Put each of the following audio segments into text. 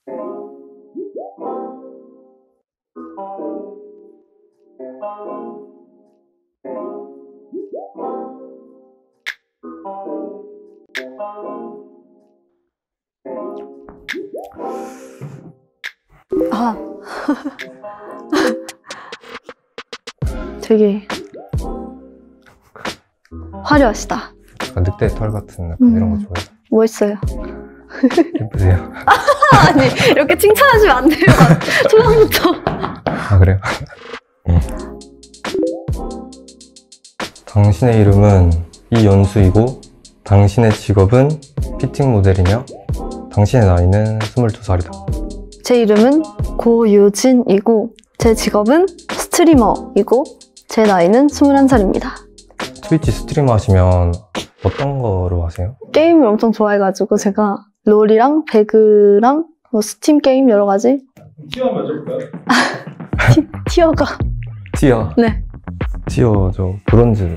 아. 되게 화려하시다. 늑대 털 같은 약간 이런 거 좋아해요. 멋있어요. 예쁘세요. 아니, 이렇게 칭찬하시면 안 돼요. 초반부터. 아, 그래요? 당신의 이름은 이연수이고 당신의 직업은 피팅 모델이며 당신의 나이는 22살이다. 제 이름은 고유진이고 제 직업은 스트리머이고 제 나이는 21살입니다. 트위치 스트리머 하시면 어떤 거로 하세요? 게임을 엄청 좋아해가지고 제가 롤이랑 배그랑 뭐 스팀 게임 여러 가지. 티어 한번 여쭤볼까요? 티어가. 티어? 네. 티어 저 브론즈.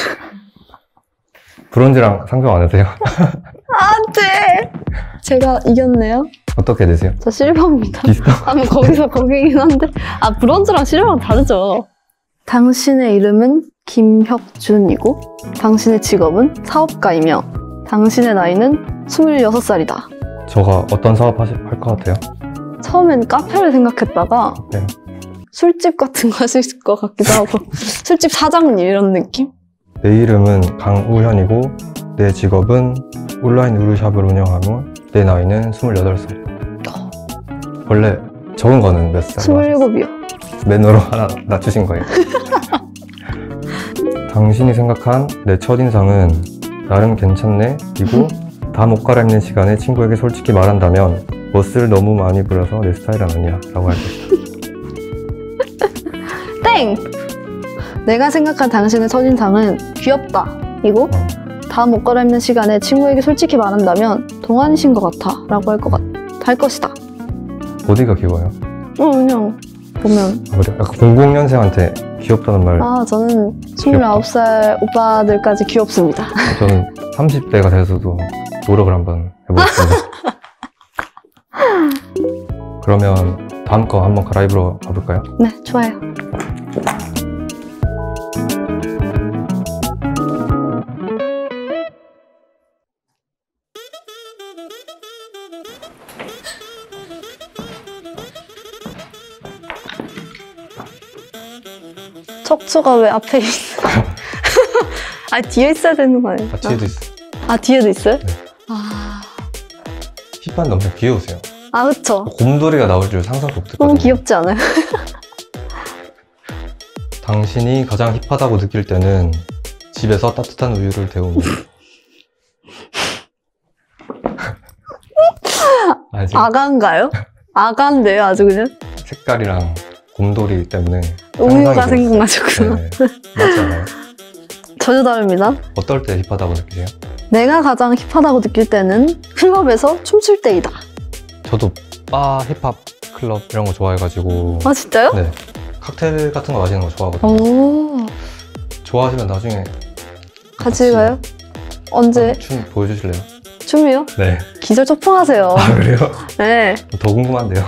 브론즈랑 상관 안 하세요? 안 돼! 제가 이겼네요. 어떻게 되세요? 저 실버입니다. 비슷한 아, 뭐 거기서 거기긴 한데. 아, 브론즈랑 실버랑 다르죠. 당신의 이름은 김혁준이고 당신의 직업은 사업가이며 당신의 나이는 26살이다. 저가 어떤 사업 할 것 같아요? 처음엔 카페를 생각했다가 네. 술집 같은 거 하실 것 같기도 하고 술집 사장님 이런 느낌? 내 이름은 강우현이고 내 직업은 온라인 의류샵을 운영하며 내 나이는 28살. 원래 적은 거는 몇 살? 27이요. 매너로 하나 낮추신 거예요. 당신이 생각한 내 첫인상은 나름 괜찮네 이고 다 못 갈아입는 시간에 친구에게 솔직히 말한다면 멋을 너무 많이 부려서 내 스타일은 아니야 라고 할 것이다. 땡! 내가 생각한 당신의 첫인상은 귀엽다 이고 다 못 갈아입는 시간에 친구에게 솔직히 말한다면 동안이신 것 같아 라고 할 것이다. 어디가 귀여워요? 그냥 보면 아, 그래? 약간 00년생한테 귀엽다는 말. 아, 저는 29살 오빠들까지 귀엽습니다. 저는 30대가 돼서도 노력을 한번 해보겠습니다. 그러면 다음 거 한번 갈아입으러 가볼까요? 네, 좋아요. 척추가 왜 앞에 있어? 아, 뒤에 있어야 되는 거 아니에요? 아, 뒤에도 있어요. 아, 뒤에도 있어요? 네. 아, 힙한데 엄청 귀여우세요. 아, 그쵸. 곰돌이가 나올 줄 상상도 못했거든요. 너무 귀엽지 않아요? 당신이 가장 힙하다고 느낄 때는 집에서 따뜻한 우유를 데우며 아직 아가인가요? 아가인데요, 아주 그냥? 색깔이랑 곰돌이 때문에 우유가 상상이 생각나셨구나. 네, 맞지 않아요? 전혀 다릅니다. 어떨 때 힙하다고 느끼세요? 내가 가장 힙하다고 느낄 때는 클럽에서 춤출 때이다. 저도 바, 힙합, 클럽 이런 거 좋아해가지고 아, 진짜요? 네, 칵테일 같은 거 마시는 거 좋아하거든요. 오, 좋아하시면 나중에 같이 가요? 언제? 춤 보여주실래요? 춤이요? 네. 기절 초풍하세요. 아, 그래요? 네. 더 궁금한데요.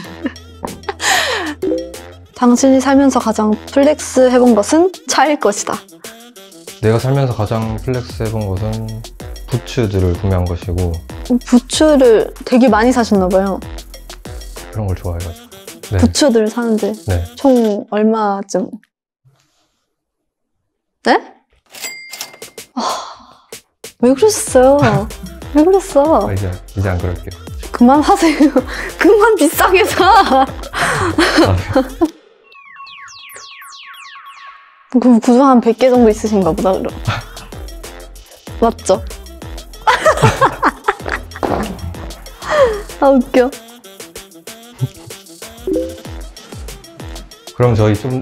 당신이 살면서 가장 플렉스 해본 것은 차일 것이다. 내가 살면서 가장 플렉스 해본 것은 부츠들을 구매한 것이고 부츠를 되게 많이 사셨나봐요. 그런 걸 좋아해가지고. 네. 부츠들 사는데 네. 총 얼마쯤? 네? 아, 왜 그러셨어요? 왜 그랬어? 아, 이제 안 그럴게요. 그만 하세요. 그만 비싸게 사. 그럼 구두 한 100개 정도 있으신가 보다, 그럼. 맞죠? 아, 웃겨. 그럼 저희 좀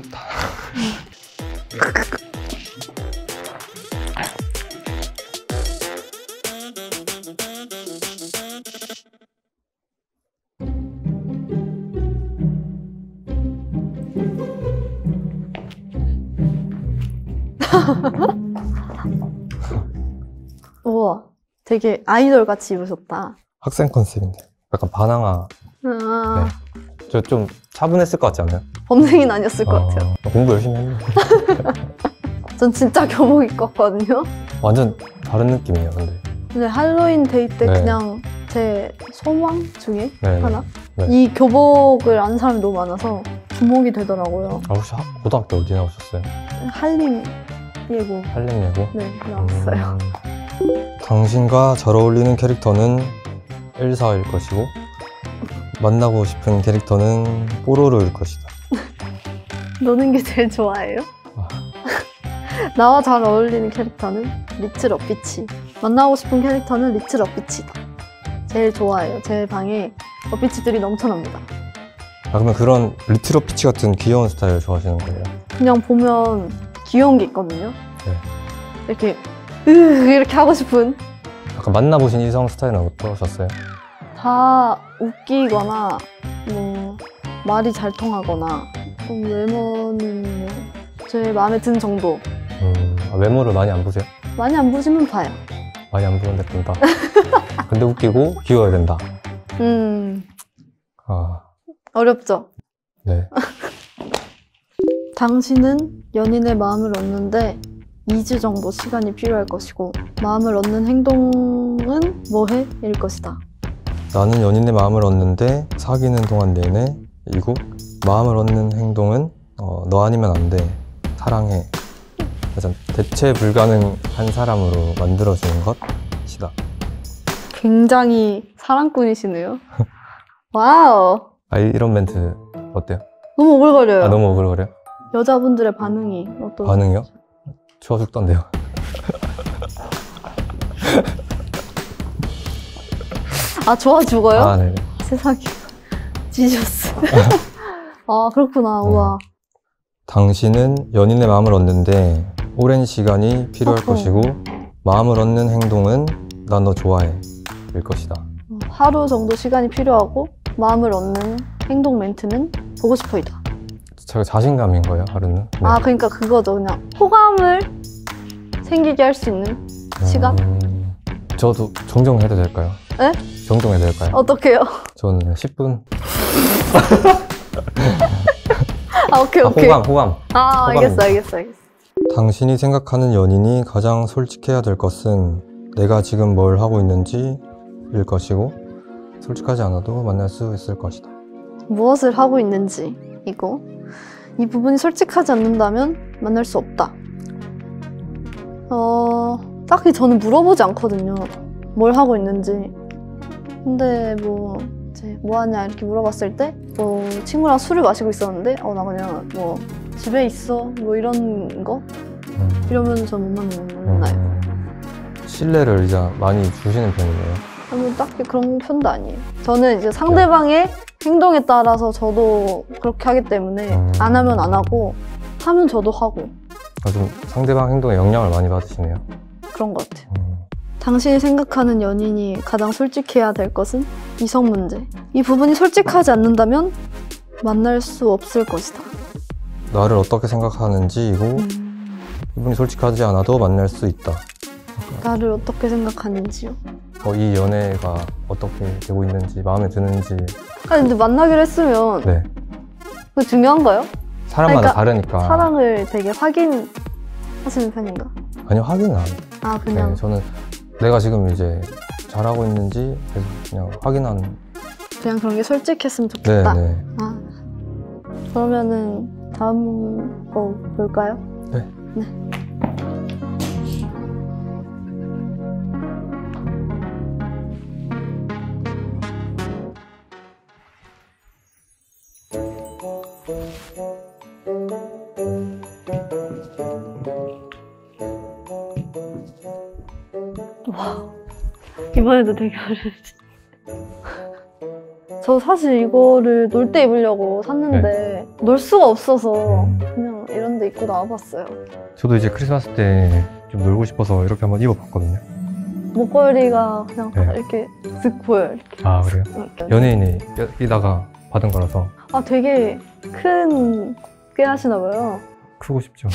우와, 되게 아이돌 같이 입으셨다. 학생 컨셉인데 약간 바나나 아, 저 좀 차분했을 것 같지 않아요? 범생이는 아니었을 것 같아요. 공부 열심히 했네. 전 진짜 교복 입었거든요. 완전 다른 느낌이에요, 근데. 근데 할로윈 데이 때 네. 그냥 제 소망 중에 네, 하나? 네. 이 교복을 아는 사람이 너무 많아서 주목이 되더라고요. 아, 혹시 고등학교 어디 나오셨어요? 한림 예고. 한림예고? 네, 나왔어요. 당신과 잘 어울리는 캐릭터는 엘사일 것이고 만나고 싶은 캐릭터는 뽀로로일 것이다. 노는 게 제일 좋아해요? 아. 나와 잘 어울리는 캐릭터는 리틀 어피치. 만나고 싶은 캐릭터는 리틀 어피치다. 제일 좋아해요. 제 방에 어피치들이 넘쳐납니다. 아, 그러면 그런 리트로 피치 같은 귀여운 스타일 좋아하시는 거예요? 그냥 보면 귀여운 게 있거든요. 네. 이렇게 이렇게 하고 싶은. 약간 만나보신 이성 스타일은 어떠셨어요? 다 웃기거나 뭐 말이 잘 통하거나 좀 외모는 제 마음에 드는 정도. 외모를 많이 안 보세요? 많이 안 보시면 봐요. 많이 안 보는데 본다. 근데 웃기고 귀여워야 된다. 아, 어렵죠? 네. 당신은 연인의 마음을 얻는데 2주 정도 시간이 필요할 것이고 마음을 얻는 행동은 뭐해? 일 것이다. 나는 연인의 마음을 얻는데 사귀는 동안 내내 이고 마음을 얻는 행동은 너 아니면 안 돼. 사랑해. 그래서 대체 불가능한 사람으로 만들어주는 것이다. 굉장히 사랑꾼이시네요. 와우. 아, 이런 멘트 어때요? 너무 오글거려요. 아, 너무 오글거려요? 여자분들의 반응이 어떤? 반응이요? 좋아 죽던데요. 아, 좋아 죽어요? 아, 네. 세상에. 지저스. 아, 그렇구나. 우와. 당신은 연인의 마음을 얻는데 오랜 시간이 필요할 어허. 것이고 마음을 얻는 행동은 난 너 좋아해 일 것이다. 하루 정도 시간이 필요하고 마음을 얻는 행동 멘트는 보고 싶어이다. 제가 자신감인 거예요, 하루는. 네. 아, 그러니까 그거죠. 그냥 호감을 생기게 할 수 있는 시간? 저도 정정해도 될까요? 네? 정정해도 될까요? 어떡해요? 저는 10분. 아, 오케이, 아, 오케이. 호감. 아, 알겠어. 당신이 생각하는 연인이 가장 솔직해야 될 것은 내가 지금 뭘 하고 있는지 일 것이고 솔직하지 않아도 만날 수 있을 것이다. 무엇을 하고 있는지, 이거. 이 부분이 솔직하지 않는다면 만날 수 없다. 딱히 저는 물어보지 않거든요. 뭘 하고 있는지. 근데 뭐, 이제 뭐 하냐 이렇게 물어봤을 때, 뭐, 친구랑 술을 마시고 있었는데, 나 그냥 뭐, 집에 있어. 뭐 이런 거? 이러면 전 못 만나요. 신뢰를 이제 많이 주시는 편이에요. 아니, 딱히 그런 편도 아니에요. 저는 이제 상대방의 행동에 따라서 저도 그렇게 하기 때문에 안 하면 안 하고 하면 저도 하고 좀 상대방 행동에 영향을 많이 받으시네요. 그런 것 같아요. 당신이 생각하는 연인이 가장 솔직해야 될 것은 이성 문제. 이 부분이 솔직하지 않는다면 만날 수 없을 것이다. 나를 어떻게 생각하는지이고 이분이 솔직하지 않아도 만날 수 있다. 나를 어떻게 생각하는지요? 이 연애가 어떻게 되고 있는지 마음에 드는지. 아니 근데 만나기로 했으면 네. 그거 중요한가요? 사람마다 그러니까 다르니까. 사랑을 되게 확인하시는 편인가? 아니요, 확인은 안 해요. 아 그냥 네, 저는 내가 지금 이제 잘하고 있는지 계속 그냥 확인하는. 그냥 그런 게 솔직했으면 좋겠다. 네. 아, 그러면은 다음 거 볼까요? 네. 와, 이번에도 되게 어렵지. 저 사실 이거를 놀 때 입으려고 샀는데 놀 수가 없어서 그냥 이런 데 입고 나와봤어요. 저도 이제 크리스마스 때 좀 놀고 싶어서 이렇게 한번 입어봤거든요. 목걸이가 그냥 네. 이렇게 쓱 보여요. 이렇게. 아, 그래요? 이렇게. 연예인이 여기다가 받은 거라서 아, 되게 큰 꽤 하시나 봐요. 크고 싶죠.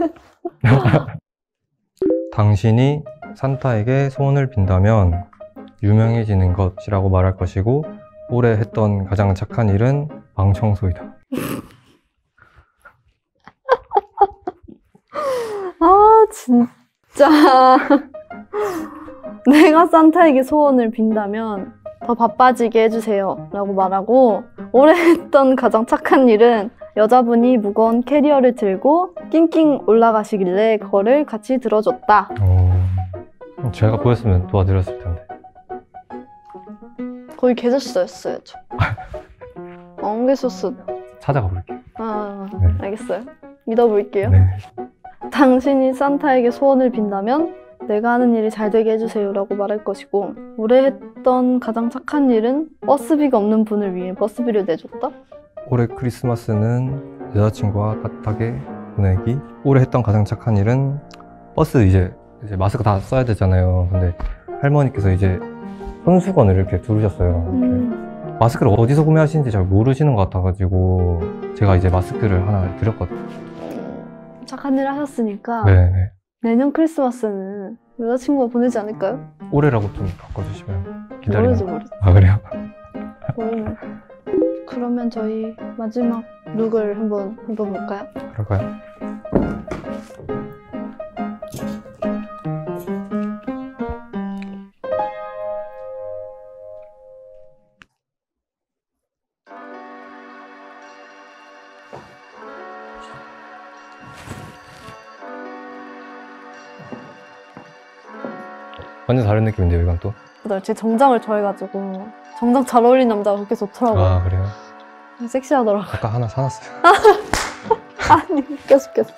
당신이 산타에게 소원을 빈다면 유명해지는 것이라고 말할 것이고 올해 했던 가장 착한 일은 방 청소이다. 아, 진짜. 내가 산타에게 소원을 빈다면 더 바빠지게 해주세요 라고 말하고, 올해 했던 가장 착한 일은 여자분이 무거운 캐리어를 들고 낑낑 올라가시길래 그거를 같이 들어줬다. 제가 보였으면 도와드렸을 텐데. 거의 계셨어야죠. 안 계셨어. 찾아가 볼게요. 네. 알겠어요. 믿어볼게요. 네. 당신이 산타에게 소원을 빈다면 내가 하는 일이 잘 되게 해주세요 라고 말할 것이고, 올해 했던 가장 착한 일은 버스비가 없는 분을 위해 버스비를 내줬다? 올해 크리스마스는 여자친구와 따뜻하게 보내기. 올해 했던 가장 착한 일은 버스 이제 마스크 다 써야 되잖아요. 근데 할머니께서 이제 손수건을 이렇게 두르셨어요. 이렇게. 마스크를 어디서 구매하시는지 잘 모르시는 것 같아가지고 제가 이제 마스크를 하나 드렸거든요. 착한 일 하셨으니까 네네. 내년 크리스마스는 여자친구가 보내지 않을까요? 올해라고 좀 바꿔주시면 기다리면. 모르죠. 아 그래요? 모르네. 그러면 저희 마지막 룩을 한번 입어볼까요? 그럴까요? 완전 다른 느낌인데요, 이건 또? 맞아요. 제 정장을 좋아해가지고 정장 잘 어울리는 남자가 그렇게 좋더라고요. 아, 그래요? 섹시하더라고요. 아까 하나 사놨어요. 아니, 웃겨 죽겠어.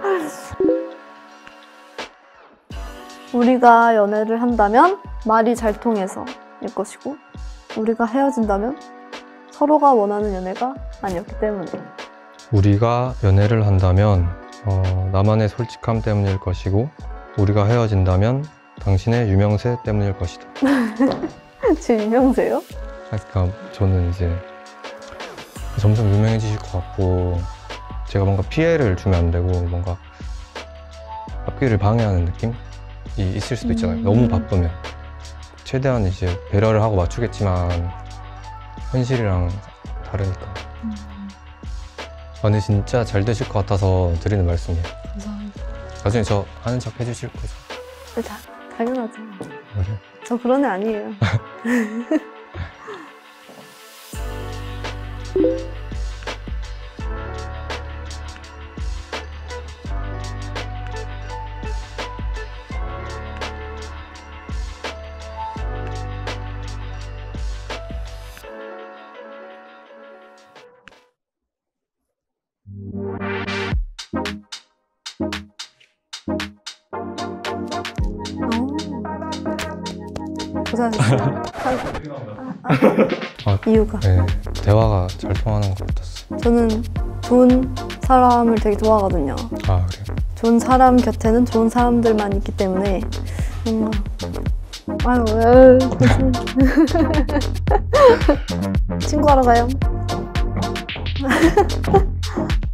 우리가 연애를 한다면 말이 잘 통해서 일 것이고, 우리가 헤어진다면 서로가 원하는 연애가 아니었기 때문에. 우리가 연애를 한다면 나만의 솔직함 때문일 것이고, 우리가 헤어진다면 당신의 유명세 때문일 것이다. 제 유명세요? 그러니까 저는 이제 점점 유명해지실 것 같고, 제가 뭔가 피해를 주면 안 되고 뭔가 앞길을 방해하는 느낌이 있을 수도 있잖아요. 너무 바쁘면 최대한 이제 배려를 하고 맞추겠지만 현실이랑 다르니까. 근데 진짜 잘 되실 것 같아서 드리는 말씀이에요. 감사합니다. 나중에 저 아는 척 해주실 거죠? 당연하죠. 그래요? 저 그런 애 아니에요. 고생하셨어요. 이유가? 네, 대화가 잘 통하는 것 같았어요. 저는 좋은 사람을 되게 좋아하거든요. 아, 그래요? 좋은 사람 곁에는 좋은 사람들만 있기 때문에 뭔가 아유 왜 친구하러 가요.